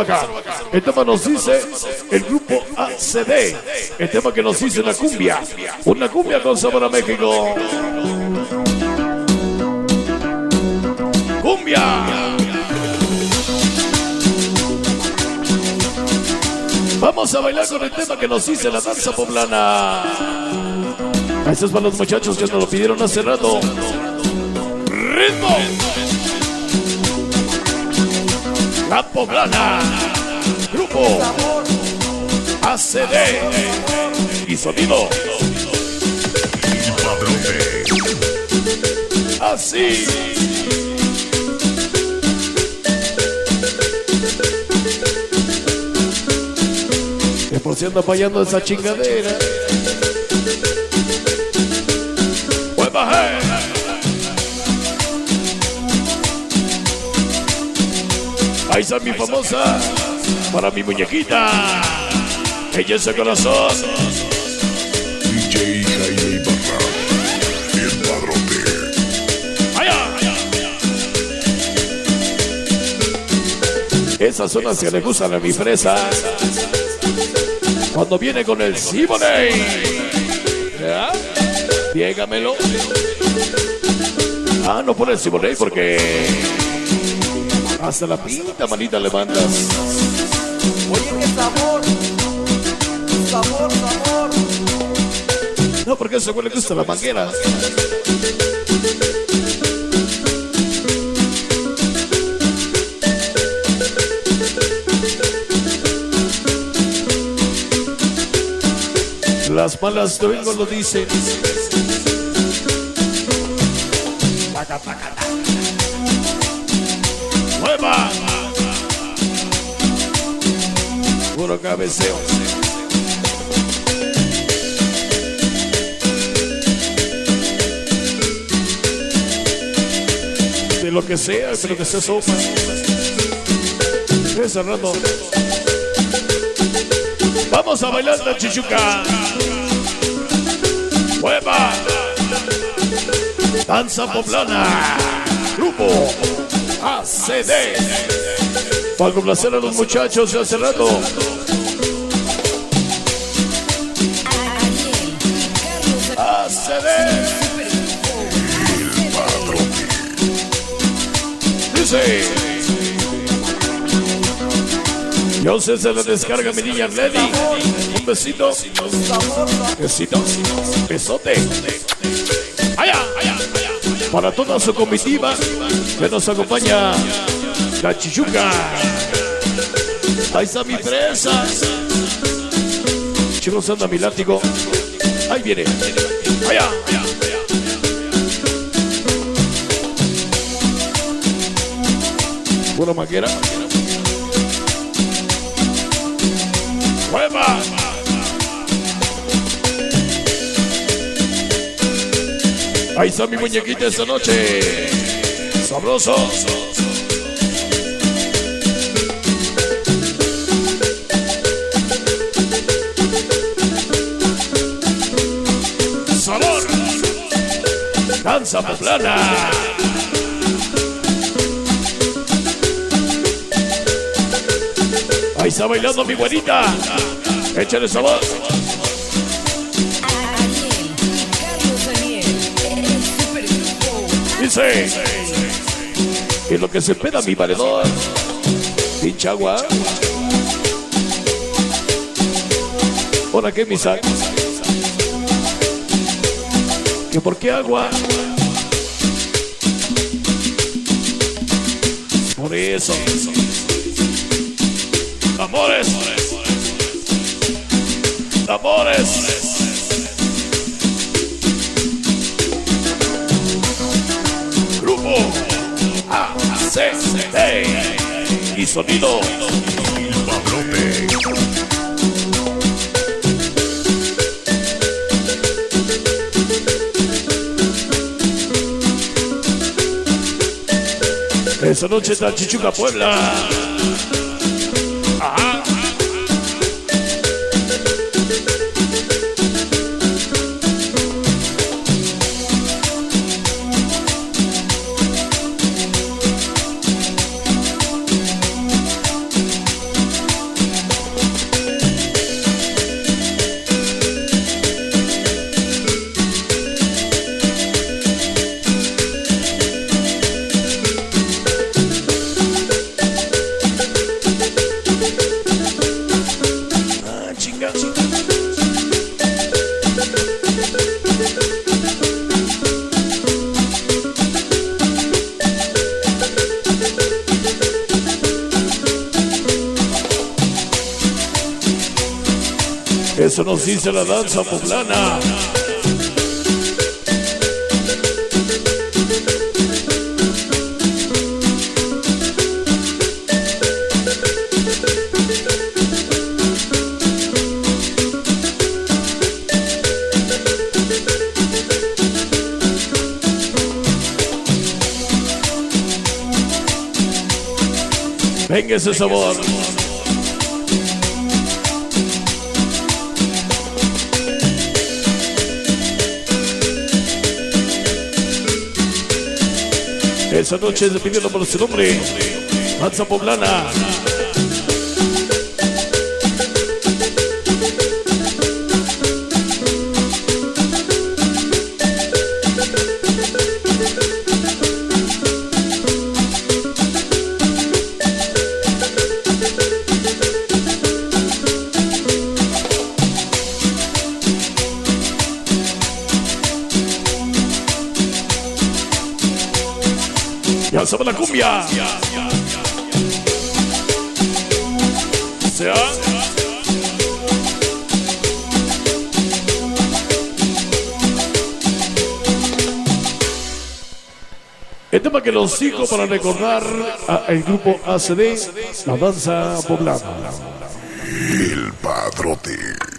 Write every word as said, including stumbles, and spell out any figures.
acá. El tema nos dice el grupo A C D. El tema que nos dice una cumbia. Una cumbia con sabor a México. Cumbia. Vamos a bailar con el tema que nos dice la danza poblana. Eso es para los muchachos que nos lo pidieron hace rato. ¡Ritmo! La poblana. Grupo A C D. Y sonido. Así. Que por si anda fallando esa chingadera. Ahí está mi famosa. Para mi muñequita. Ella es el corazón. D J Jaime Ibarra, el padrote. Allá, allá, allá. Esas son las que le gustan a mi fresa. Cuando viene con el Siboney. ¿Ya? Diégamelo. Ah, no pone el Siboney porque hasta la pinta manita le mandas. Oye, qué sabor. Sabor, sabor. No, porque eso le gusta la manguera. Las malas de vengo lo dicen. Taca, taca, taca. ¡Mueva! Puro cabeceo. De lo que sea, de lo que sea sopa. Ese rato. Vamos a bailar la chichuca. ¡Mueva! Danza poblana. Grupo A C D. Para complacer a los muchachos de hace rato. A C D. Dice. Yo sé, se la descarga mi niña Lady. Un besito. Besito. Besote. Allá, allá, allá. Para toda su comitiva que nos acompaña la chichuca. Ahí está mi fresa. Chicos, anda mi látigo. Ahí viene. Allá, allá. Pura manguera. ¡Mueva! Ahí está mi muñequita esta noche. Sabroso. Sabor. Danza poblana. Ahí está bailando mi güerita. Échale sabor. Dice. Y lo que se peda mi valedor. Pinche agua. ¿Ahora qué, mi sac? ¿Que por qué agua? Por eso. Amores. Amores. Grupo A C D. Y sonido. El padrote. Esa noche está Chichuca Puebla. Ajá. Eso nos dice la danza poblana. Venga ese sabor. Esa noche pidiendo por su nombre, danza poblana. Ya sabe la cumbia. Sea. El tema que los sigo para recordar al grupo A C D, la danza poblana. El Padrote.